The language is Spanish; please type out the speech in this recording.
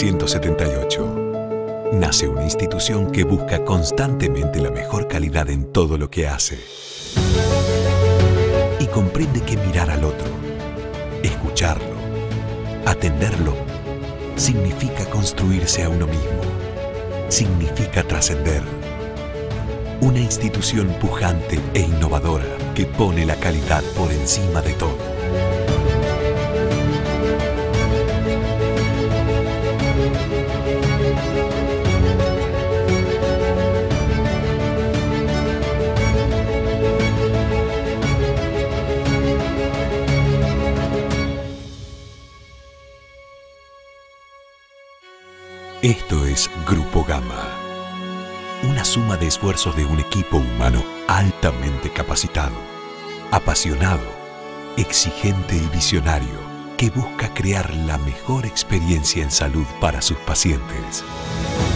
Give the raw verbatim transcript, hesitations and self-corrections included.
novecientos setenta y ocho, nace una institución que busca constantemente la mejor calidad en todo lo que hace. Y comprende que mirar al otro, escucharlo, atenderlo, significa construirse a uno mismo, significa trascender. Una institución pujante e innovadora que pone la calidad por encima de todo. Esto es Grupo Gama, una suma de esfuerzos de un equipo humano altamente capacitado, apasionado, exigente y visionario, que busca crear la mejor experiencia en salud para sus pacientes.